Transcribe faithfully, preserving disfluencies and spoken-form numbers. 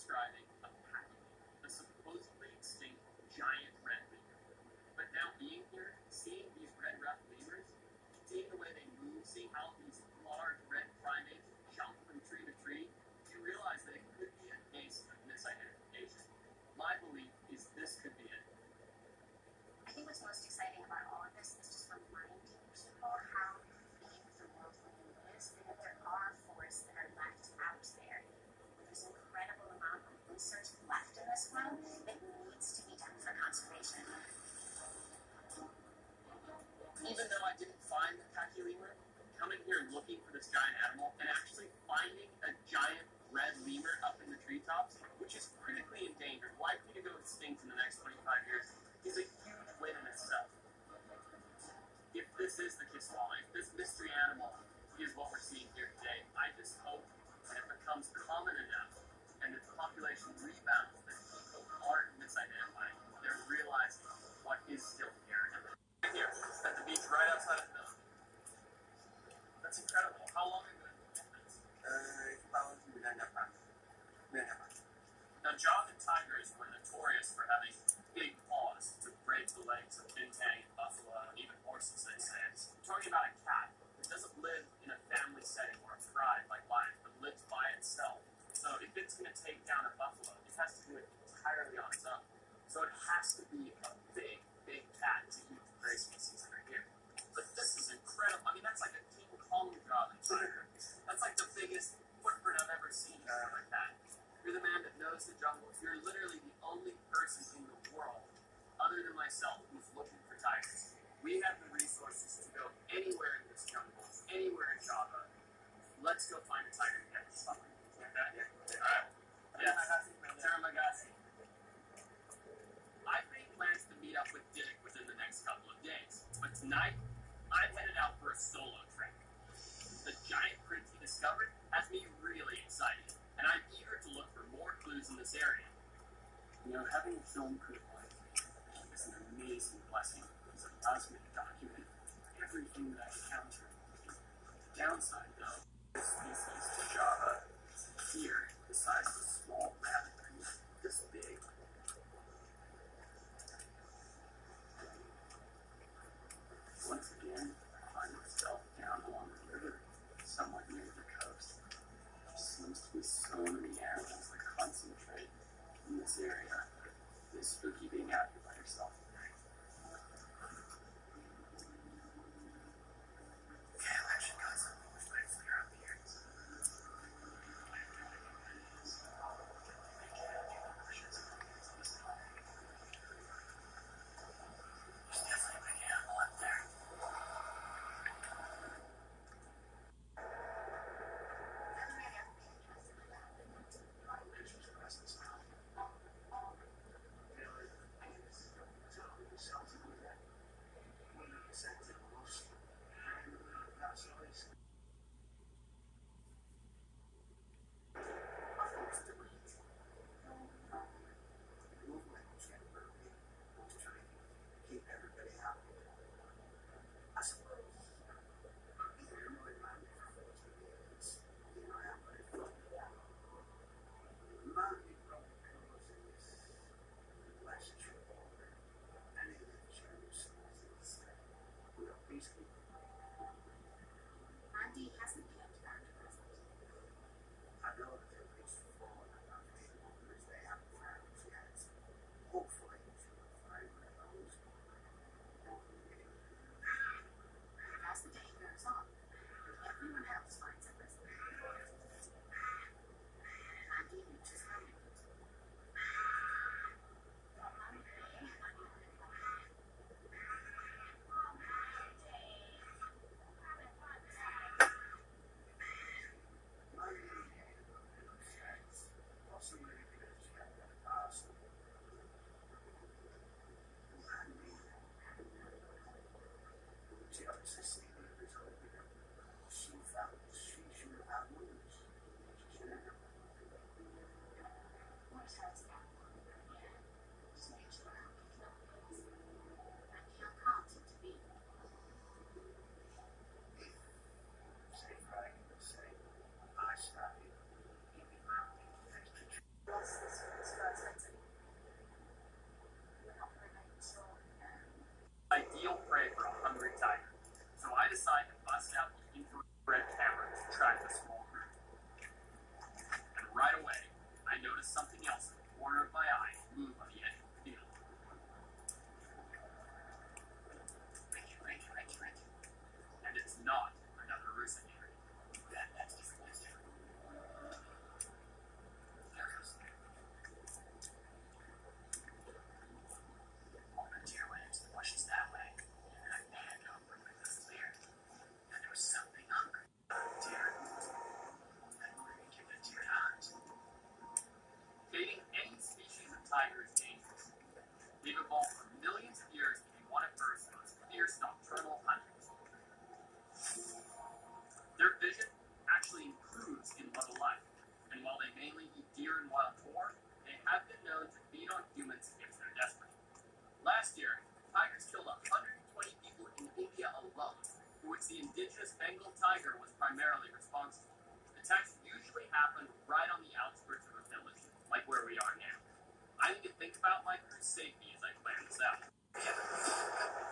describing a pachyderm, a supposedly extinct giant red lemur. But now being here, seeing these red-ruffed lemurs, seeing the way they move, seeing how these large red primates jump from tree to tree, you realize that it could be a case of misidentification. My belief is this could be it. I think what's most exciting about all of this is just reminding people how big the world really is, and that there are forests that are left out there. There's an incredible amount of research left in this world that needs to be done for conservation. Even though I didn't find the pachylemur, coming here looking for this giant animal and actually finding a giant red lemur up in the treetops, which is critically endangered, likely to go extinct in the next twenty-five years, is a huge win in itself. If this is the Kiswala, if this mystery animal is what we're seeing here today, I just hope that it becomes common enough and that the population rebounds, that people aren't misidentifying, they're realizing what is still here. And here, at the beach right outside of the building. That's incredible. How long ago did you do this? Now, Java tigers were notorious for having big paws to break the legs of bintang and buffalo and even horses, they say. I'm talking about a cat that doesn't live in a family setting or a pride like lions, but lives by itself. So if it's going to take down a buffalo, it has to do it entirely on its own. So it has to be a big, big cat to eat the prey species that are here. But this is incredible. I mean, that's like a King Kong Java tiger. That's like the biggest footprint I've ever seen for a cat. You're the man that knows the jungle. You're literally the only person in the world, other than myself, who's looking for tigers. We have the resources to go anywhere in this jungle, anywhere in Java. Let's go find a tiger together. Okay? Alright. Yes. Taramagasi. I've made plans to meet up with Dick within the next couple of days. But tonight, I'm headed out for a solo trek. The giant print he discovered has me really excited, and I'm eager to look for more clues in this area. You know, having a film crew like me is an amazing blessing because it allows me to document everything that I encounter. The downside, though, this species to Java here, the size of a small rabbit, this big. Once again, I find myself down along the river, somewhat near the coast. There seems to be so many animals that concentrate in this area. It's spooky being out here by yourself. Okay, I actually got something with my mainly eat deer and wild boar, they have been known to feed on humans if they're desperate. Last year, tigers killed one hundred twenty people in India alone, for which the indigenous Bengal tiger was primarily responsible. Attacks usually happen right on the outskirts of a village, like where we are now. I need to think about my crew's safety as I plan this out.